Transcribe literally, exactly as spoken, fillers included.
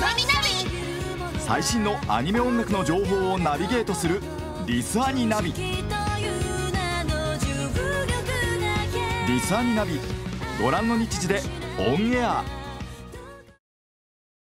アニナビ。 最新のアニメ音楽の情報をナビゲートするリスアニナビ。リスアニナビ、ご覧の日時でオンエア。